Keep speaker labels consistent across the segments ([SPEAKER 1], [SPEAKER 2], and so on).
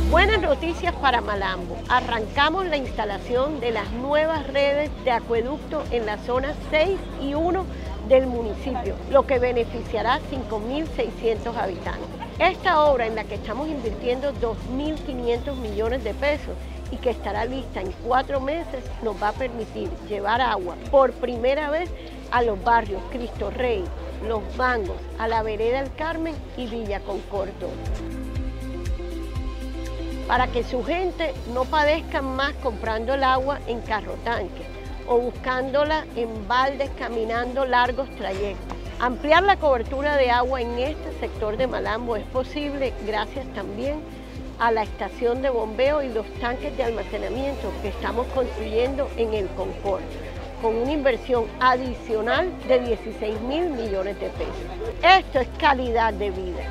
[SPEAKER 1] Buenas noticias para Malambo. Arrancamos la instalación de las nuevas redes de acueducto en la zona 6 y 1 del municipio, lo que beneficiará a 5.600 habitantes. Esta obra, en la que estamos invirtiendo 2.500 millones de pesos y que estará lista en 4 meses, nos va a permitir llevar agua por primera vez a los barrios Cristo Rey, Los Mangos, a la Vereda El Carmen y Villa Concordo, para que su gente no padezca más comprando el agua en carro tanque o buscándola en baldes caminando largos trayectos. Ampliar la cobertura de agua en este sector de Malambo es posible gracias también a la estación de bombeo y los tanques de almacenamiento que estamos construyendo en el Concord, con una inversión adicional de 16.000 millones de pesos. Esto es calidad de vida.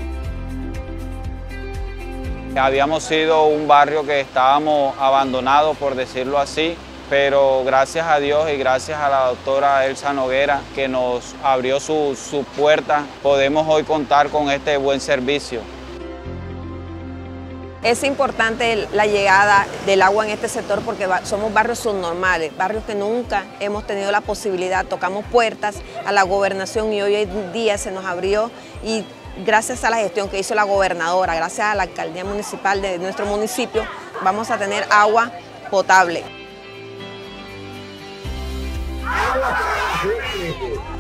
[SPEAKER 2] Habíamos sido un barrio que estábamos abandonados, por decirlo así, pero gracias a Dios y gracias a la doctora Elsa Noguera, que nos abrió su puerta, podemos hoy contar con este buen servicio.
[SPEAKER 3] Es importante la llegada del agua en este sector porque somos barrios subnormales, barrios que nunca hemos tenido la posibilidad. Tocamos puertas a la gobernación y hoy en día se nos abrió, y gracias a la gestión que hizo la gobernadora, gracias a la alcaldía municipal de nuestro municipio, vamos a tener agua potable.